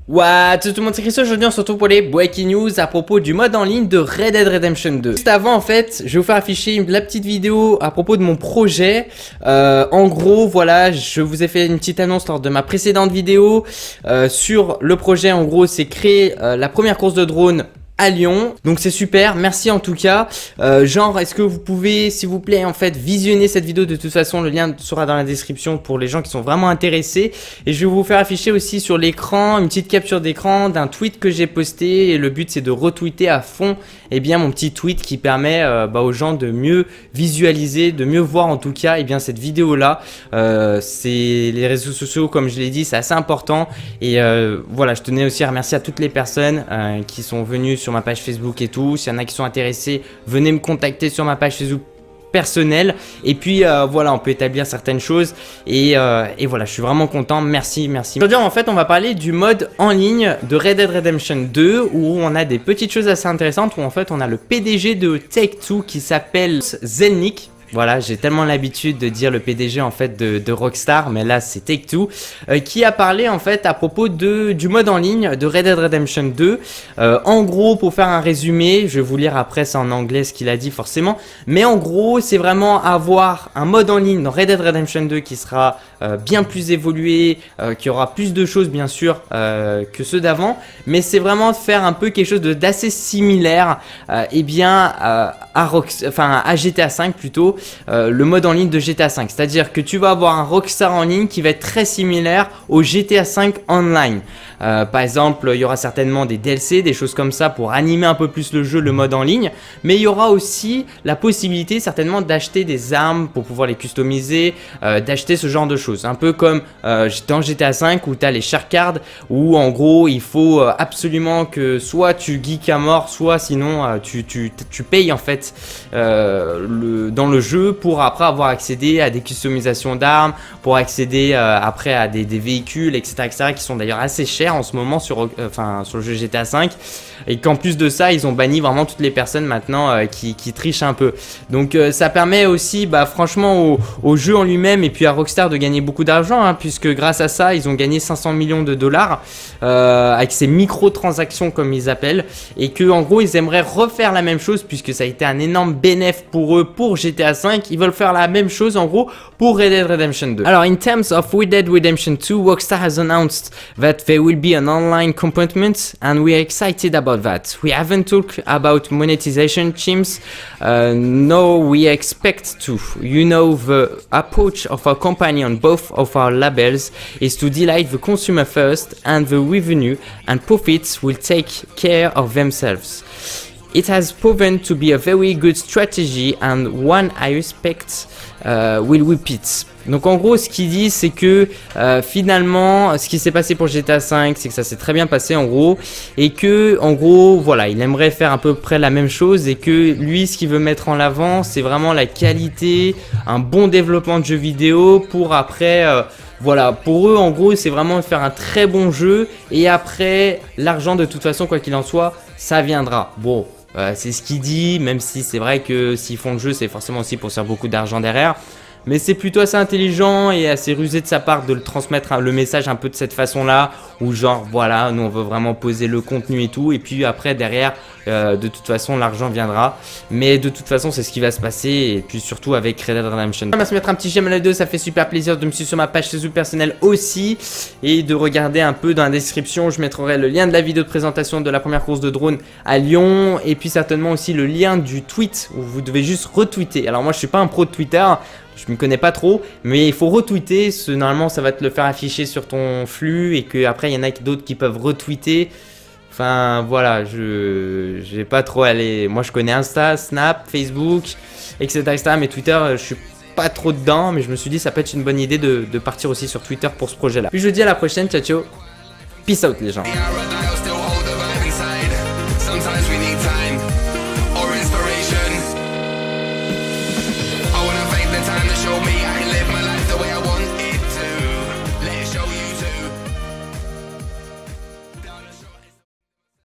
What, tout le monde, c'est Chris. Aujourd'hui on se retrouve pour les breaking news à propos du mode en ligne de Red Dead Redemption 2. Juste avant en fait, je vais vous faire afficher la petite vidéo à propos de mon projet. En gros voilà, je vous ai fait une petite annonce lors de ma précédente vidéo sur le projet. En gros c'est créer la première course de drone à Lyon, donc c'est super, merci en tout cas. Genre, est-ce que vous pouvez s'il vous plaît en fait visionner cette vidéo? De toute façon le lien sera dans la description pour les gens qui sont vraiment intéressés, et je vais vous faire afficher aussi sur l'écran une petite capture d'écran d'un tweet que j'ai posté, et le but c'est de retweeter à fond mon petit tweet qui permet aux gens de mieux visualiser, de mieux voir en tout cas cette vidéo là. C'est les réseaux sociaux, comme je l'ai dit, c'est assez important, et voilà, je tenais aussi à remercier à toutes les personnes qui sont venues sur ma page Facebook et tout. S'il y en a qui sont intéressés, venez me contacter sur ma page Facebook personnelle, et puis voilà, on peut établir certaines choses, et voilà, je suis vraiment content, merci. Aujourd'hui en fait on va parler du mode en ligne de Red Dead Redemption 2, où on a des petites choses assez intéressantes, où en fait on a le PDG de Take-Two qui s'appelle Zelnick. Voilà, j'ai tellement l'habitude de dire le PDG en fait de Rockstar, mais là c'est Take-Two, qui a parlé en fait à propos du mode en ligne de Red Dead Redemption 2. En gros, pour faire un résumé, je vais vous lire après, c'est en anglais ce qu'il a dit forcément, mais en gros c'est vraiment avoir un mode en ligne dans Red Dead Redemption 2 qui sera bien plus évolué, qui aura plus de choses bien sûr que ceux d'avant, mais c'est vraiment faire un peu quelque chose d'assez similaire à GTA 5 plutôt. Le mode en ligne de GTA 5, c'est-à-dire que tu vas avoir un Rockstar en ligne qui va être très similaire au GTA 5 online. Par exemple, il y aura certainement des DLC, des choses comme ça pour animer un peu plus le jeu, le mode en ligne, mais il y aura aussi la possibilité certainement d'acheter des armes pour pouvoir les customiser, d'acheter ce genre de choses, un peu comme dans GTA 5 où tu as les share cards, où en gros il faut absolument que soit tu geeks à mort, soit sinon tu payes en fait dans le jeu pour après avoir accédé à des customisations d'armes, pour accéder après à des véhicules, etc., qui sont d'ailleurs assez chers en ce moment sur le jeu GTA 5, et qu'en plus de ça ils ont banni vraiment toutes les personnes maintenant qui trichent un peu. Donc ça permet aussi franchement au jeu en lui-même et puis à Rockstar de gagner beaucoup d'argent, puisque grâce à ça ils ont gagné 500 millions de dollars avec ces microtransactions comme ils appellent, et que en gros ils aimeraient refaire la même chose, puisque ça a été un énorme bénéfice pour eux pour GTA 5. Ils veulent faire la même chose en gros pour Red Dead Redemption 2. Alors in terms of Red Dead Redemption 2, Rockstar has announced that there will be an online component, and we are excited about that. We haven't talked about monetization schemes, no, we expect to. You know, the approach of our company on both of our labels is to delight the consumer first, and the revenue and profits will take care of themselves. It has proven to be a very good strategy and one I respect will repeat. Donc en gros ce qu'il dit c'est que finalement ce qui s'est passé pour GTA 5 c'est que ça s'est très bien passé en gros, et que en gros voilà, il aimerait faire à peu près la même chose, et que lui ce qu'il veut mettre en avant c'est vraiment la qualité, un bon développement de jeux vidéo pour après voilà, pour eux en gros c'est vraiment faire un très bon jeu, et après l'argent de toute façon quoi qu'il en soit ça viendra. Bon, c'est ce qu'il dit, même si c'est vrai que s'ils font le jeu c'est forcément aussi pour faire beaucoup d'argent derrière, mais c'est plutôt assez intelligent et assez rusé de sa part de le transmettre le message un peu de cette façon là, où genre voilà, nous on veut vraiment poser le contenu et tout, et puis après derrière de toute façon l'argent viendra, mais de toute façon c'est ce qui va se passer, et puis surtout avec Red Dead Redemption. On va se mettre un petit j'aime à la vidéo, ça fait super plaisir, de me suivre sur ma page Facebook personnelle aussi, et de regarder un peu dans la description, je mettrai le lien de la vidéo de présentation de la première course de drone à Lyon, et puis certainement aussi le lien du tweet où vous devez juste retweeter. Alors moi je suis pas un pro de Twitter, je me connais pas trop, mais il faut retweeter, normalement ça va te le faire afficher sur ton flux, et que après il y en a d'autres qui peuvent retweeter. Enfin voilà, je vais pas trop aller, moi je connais Insta, Snap, Facebook, etc., mais Twitter je suis pas trop dedans, mais je me suis dit ça peut être une bonne idée de partir aussi sur Twitter pour ce projet là. Puis je vous dis à la prochaine, ciao ciao, peace out les gens.